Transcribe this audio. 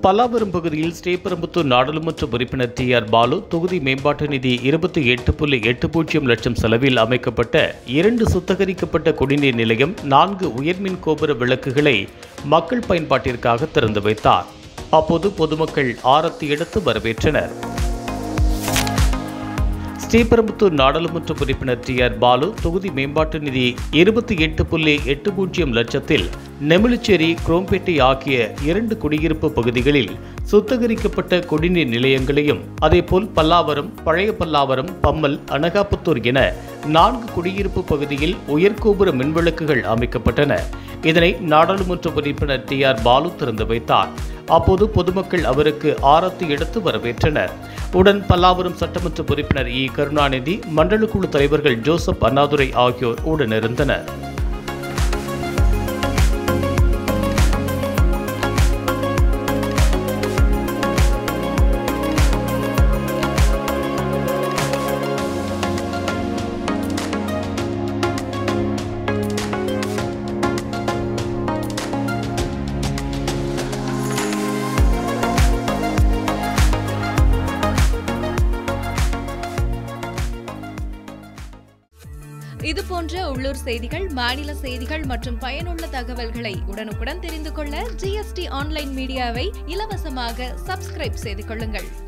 பல்லாவரம் பகுதியில் ஸ்ரீபெரும்புத்தூர் நாடாளுமன்ற உறுப்பினர் TR பாலு தொகுதி மேம்பாட்டு நிதி 28.80 லட்சம் செலவில் அமைக்கப்பட்ட 2 சுத்திகரிக்கப்பட்ட குடிநீர் நிலையம் 4 உயர்மின் கோபுர விளக்குகளை மக்கள் பயன்பாட்டிற்காக திறந்து வைத்தார். அப்போது பொதுமக்கள் ஆரத்தி எடுத்து வரவேற்றனர். ஸ்ரீபெரும்புத்தூர் நாடாளுமன்ற உறுப்பினர் TR பாலு தொகுதி மேம்பாட்டு நிதி 28.80 லட்சத்தில் நெமிலிச்சேரி, குரோம்பேட்டை ஆகிய 2 குடியிருப்பு பகுதிகளில் சுத்திகரிக்கப்பட்ட குடிநீர் நிலையங்களையும், அதேபோல் பல்லாவரம், பழைய பல்லாவரம், பம்மல், அனகாபுத்தூர் என 4 குடியிருப்பு பகுதியில் உயர்கோபுர மின்விளக்குகள் அமைக்கப்பட்டன. இதனை நாடாளுமன்ற உறுப்பினர் TR பாலு திறந்து வைத்தார். அப்போது பொதுமக்கள் அவருக்கு ஆரத்தி எடுத்து வரவேற்றனர். உடன் பல்லாவரம் சட்டமன்ற உறுப்பினர் கருணாநிதி, மண்டல குழு தலைவர்கள் ஜோசப், அண்ணாதுரை ஆகியோர் உடனிருந்தனர். இதுபோன்ற உள்ளூர் செய்திகள், மாநில செய்திகள் மற்றும் பயனுள்ள தகவல்களை உடனுக்குடன் தெரிந்து கொள்ள GST ஆன்லைன் மீடியாவை இலவசமாக சப்ஸ்கிரைப் செய்து கொள்ளுங்கள்.